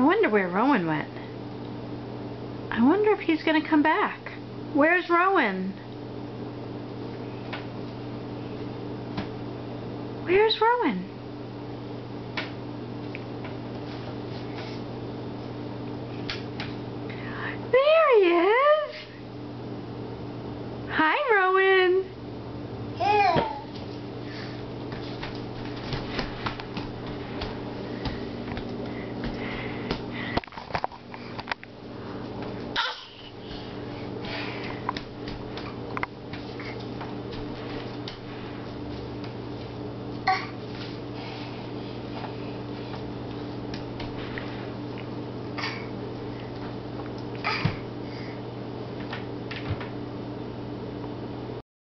I wonder where Rowan went. I wonder if he's going to come back. Where's Rowan? Where's Rowan?